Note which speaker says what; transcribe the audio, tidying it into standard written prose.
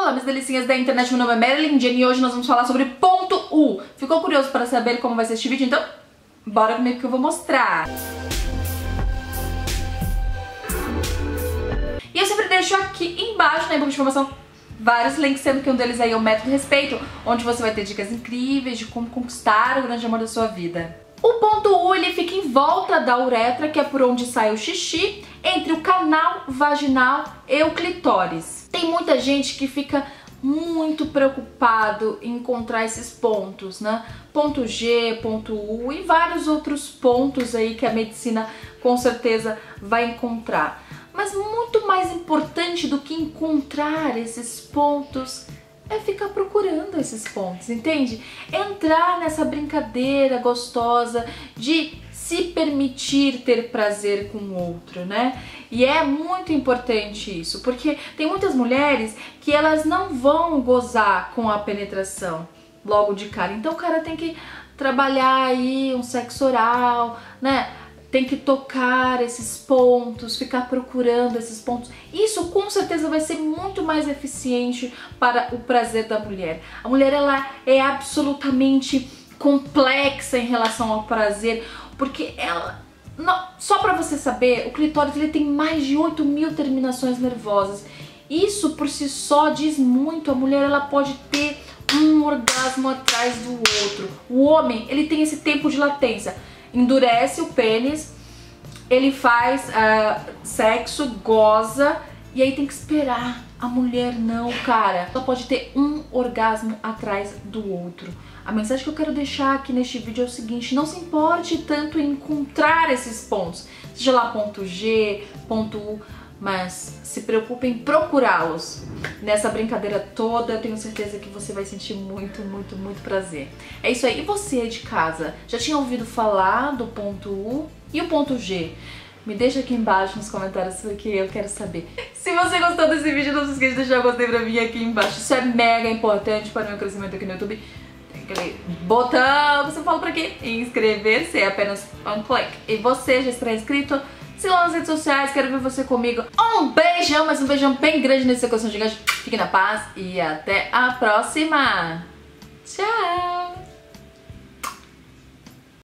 Speaker 1: Olá, minhas delicinhas da internet, meu nome é Marilyn Jenny e hoje nós vamos falar sobre ponto U. Ficou curioso para saber como vai ser este vídeo? Então, bora comigo que eu vou mostrar. E eu sempre deixo aqui embaixo na e-book de informação vários links, sendo que um deles aí é o Método Respeito, onde você vai ter dicas incríveis de como conquistar o grande amor da sua vida. O ponto U, ele fica em volta da uretra, que é por onde sai o xixi, entre o canal vaginal e o clitóris. Tem muita gente que fica muito preocupado em encontrar esses pontos, né? Ponto G, ponto U e vários outros pontos aí que a medicina com certeza vai encontrar. Mas muito mais importante do que encontrar esses pontos é ficar procurando esses pontos, entende? Entrar nessa brincadeira gostosa de se permitir ter prazer com o outro, né? E é muito importante isso, porque tem muitas mulheres que elas não vão gozar com a penetração logo de cara. Então o cara tem que trabalhar aí um sexo oral, né? Tem que tocar esses pontos, ficar procurando esses pontos. Isso com certeza vai ser muito mais eficiente para o prazer da mulher. A mulher, ela é absolutamente complexa em relação ao prazer, porque ela... só para você saber, o clitóris ele tem mais de 8.000 terminações nervosas. Isso por si só diz muito. A mulher, ela pode ter um orgasmo atrás do outro. O homem, ele tem esse tempo de latência. Endurece o pênis, ele faz sexo, goza, e aí tem que esperar. A mulher não, cara. Ela pode ter um orgasmo atrás do outro. A mensagem que eu quero deixar aqui neste vídeo é o seguinte: não se importe tanto em encontrar esses pontos, seja lá ponto G, ponto U, mas se preocupe em procurá-los. Nessa brincadeira toda, eu tenho certeza que você vai sentir muito, muito, muito prazer. É isso aí. E você de casa, já tinha ouvido falar do ponto U e o ponto G? Me deixa aqui embaixo nos comentários porque eu quero saber. Se você gostou desse vídeo, não se esqueça de deixar o gostei pra mim aqui embaixo. Isso é mega importante para o meu crescimento aqui no YouTube. Tem aquele botão que você fala pra quê? Inscrever-se, é apenas um clique. E você já está inscrito? Siga lá nas redes sociais, quero ver você comigo. Um beijão, mas um beijão bem grande nesse coração gigante. Fique na paz e até a próxima. Tchau!